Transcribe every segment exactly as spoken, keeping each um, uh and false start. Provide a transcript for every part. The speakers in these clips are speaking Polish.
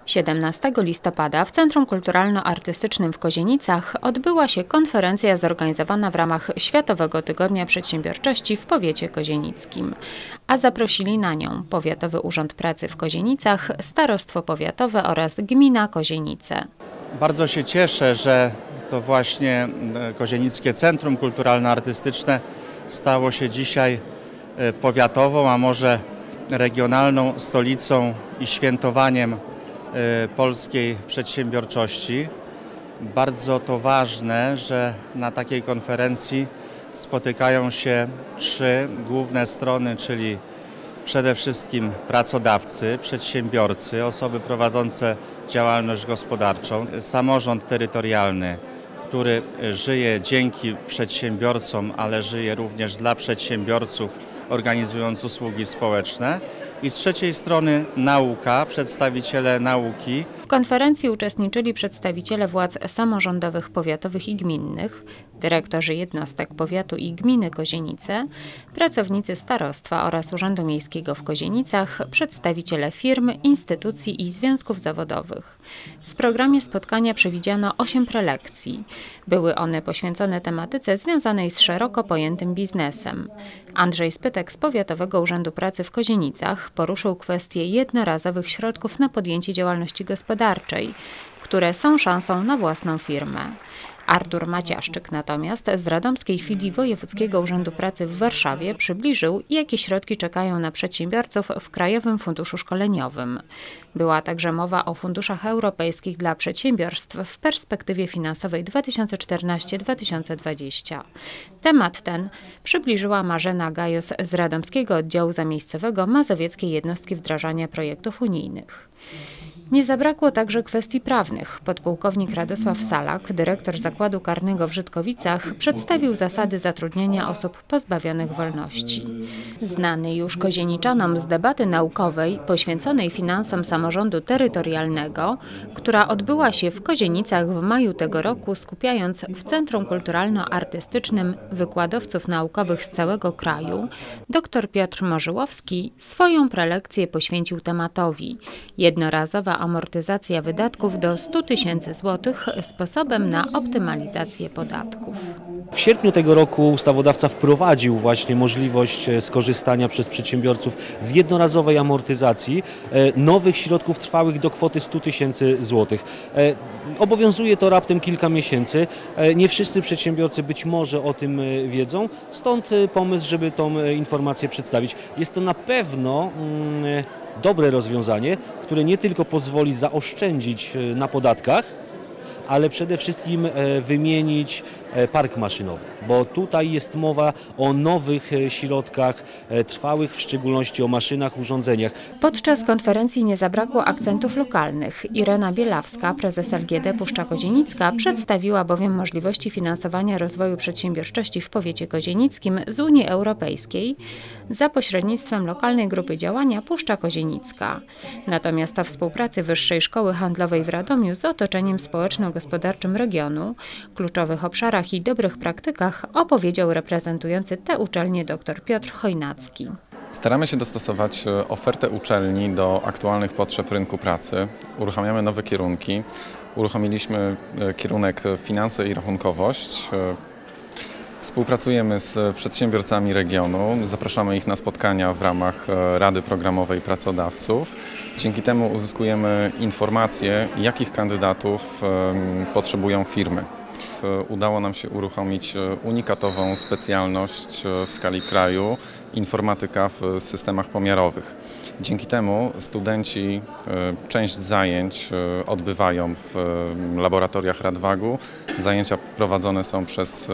siedemnastego listopada w Centrum Kulturalno-Artystycznym w Kozienicach odbyła się konferencja zorganizowana w ramach Światowego Tygodnia Przedsiębiorczości w powiecie kozienickim, a zaprosili na nią Powiatowy Urząd Pracy w Kozienicach, Starostwo Powiatowe oraz Gmina Kozienice. Bardzo się cieszę, że to właśnie Kozienickie Centrum Kulturalno-Artystyczne stało się dzisiaj powiatową, a może regionalną stolicą i świętowaniem polskiej przedsiębiorczości. Bardzo to ważne, że na takiej konferencji spotykają się trzy główne strony, czyli przede wszystkim pracodawcy, przedsiębiorcy, osoby prowadzące działalność gospodarczą, samorząd terytorialny, który żyje dzięki przedsiębiorcom, ale żyje również dla przedsiębiorców, organizując usługi społeczne. I z trzeciej strony nauka, przedstawiciele nauki. W konferencji uczestniczyli przedstawiciele władz samorządowych, powiatowych i gminnych, dyrektorzy jednostek powiatu i gminy Kozienice, pracownicy starostwa oraz Urzędu Miejskiego w Kozienicach, przedstawiciele firm, instytucji i związków zawodowych. W programie spotkania przewidziano osiem prelekcji. Były one poświęcone tematyce związanej z szeroko pojętym biznesem. Andrzej Spytek z Powiatowego Urzędu Pracy w Kozienicach poruszył kwestię jednorazowych środków na podjęcie działalności gospodarczej, które są szansą na własną firmę. Artur Maciaszczyk natomiast z radomskiej filii Wojewódzkiego Urzędu Pracy w Warszawie przybliżył, jakie środki czekają na przedsiębiorców w Krajowym Funduszu Szkoleniowym. Była także mowa o funduszach europejskich dla przedsiębiorstw w perspektywie finansowej dwa tysiące czternasty do dwa tysiące dwudziestego. Temat ten przybliżyła Marzena Gajos z Radomskiego Oddziału Zamiejscowego Mazowieckiej Jednostki Wdrażania Projektów Unijnych. Nie zabrakło także kwestii prawnych. Podpułkownik Radosław Salak, dyrektor Zakładu Karnego w Żytkowicach, przedstawił zasady zatrudniania osób pozbawionych wolności. Znany już kozieniczanom z debaty naukowej poświęconej finansom samorządu terytorialnego, która odbyła się w Kozienicach w maju tego roku, skupiając w Centrum Kulturalno-Artystycznym wykładowców naukowych z całego kraju, dr Piotr Morzyłowski swoją prelekcję poświęcił tematowi jednorazowa amortyzacja wydatków do stu tysięcy złotych sposobem na optymalizację podatków. W sierpniu tego roku ustawodawca wprowadził właśnie możliwość skorzystania przez przedsiębiorców z jednorazowej amortyzacji nowych środków trwałych do kwoty stu tysięcy złotych. Obowiązuje to raptem kilka miesięcy. Nie wszyscy przedsiębiorcy być może o tym wiedzą, stąd pomysł, żeby tą informację przedstawić. Jest to na pewno mm, dobre rozwiązanie, które nie tylko pozwoli zaoszczędzić na podatkach, ale przede wszystkim wymienić park maszynowy, bo tutaj jest mowa o nowych środkach trwałych, w szczególności o maszynach, urządzeniach. Podczas konferencji nie zabrakło akcentów lokalnych. Irena Bielawska, prezes L G D Puszcza Kozienicka, przedstawiła bowiem możliwości finansowania rozwoju przedsiębiorczości w powiecie kozienickim z Unii Europejskiej za pośrednictwem lokalnej grupy działania Puszcza Kozienicka. Natomiast o współpracy Wyższej Szkoły Handlowej w Radomiu z otoczeniem społeczno-gospodarczym regionu, kluczowych obszarach i dobrych praktykach opowiedział reprezentujący te uczelnie dr Piotr Chojnacki. Staramy się dostosować ofertę uczelni do aktualnych potrzeb rynku pracy. Uruchamiamy nowe kierunki. Uruchomiliśmy kierunek finanse i rachunkowość. Współpracujemy z przedsiębiorcami regionu, zapraszamy ich na spotkania w ramach Rady Programowej Pracodawców. Dzięki temu uzyskujemy informacje, jakich kandydatów potrzebują firmy. Udało nam się uruchomić unikatową specjalność w skali kraju, informatyka w systemach pomiarowych. Dzięki temu studenci część zajęć odbywają w laboratoriach Radwagu. Zajęcia prowadzone są przez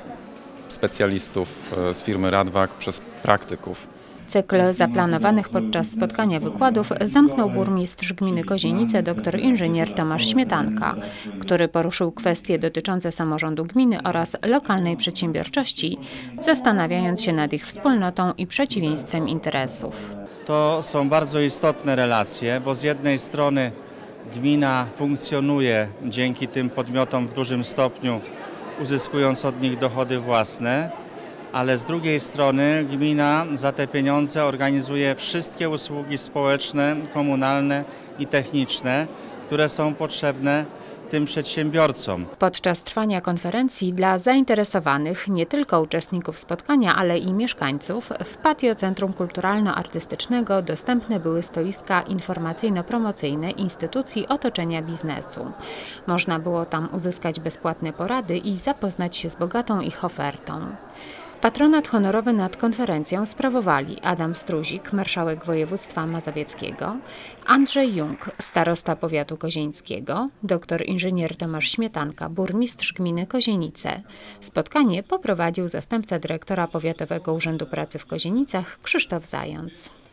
specjalistów z firmy Radwag, przez praktyków. Cykl zaplanowanych podczas spotkania wykładów zamknął burmistrz gminy Kozienice dr inżynier Tomasz Śmietanka, który poruszył kwestie dotyczące samorządu gminy oraz lokalnej przedsiębiorczości, zastanawiając się nad ich wspólnotą i przeciwieństwem interesów. To są bardzo istotne relacje, bo z jednej strony gmina funkcjonuje dzięki tym podmiotom w dużym stopniu, uzyskując od nich dochody własne, ale z drugiej strony gmina za te pieniądze organizuje wszystkie usługi społeczne, komunalne i techniczne, które są potrzebne tym przedsiębiorcom. Podczas trwania konferencji dla zainteresowanych, nie tylko uczestników spotkania, ale i mieszkańców, w patio Centrum Kulturalno-Artystycznego dostępne były stoiska informacyjno-promocyjne instytucji otoczenia biznesu. Można było tam uzyskać bezpłatne porady i zapoznać się z bogatą ich ofertą. Patronat honorowy nad konferencją sprawowali Adam Struzik, marszałek województwa mazowieckiego, Andrzej Jung, starosta powiatu kozieńskiego, doktor inżynier Tomasz Śmietanka, burmistrz gminy Kozienice. Spotkanie poprowadził zastępca dyrektora Powiatowego Urzędu Pracy w Kozienicach Krzysztof Zając.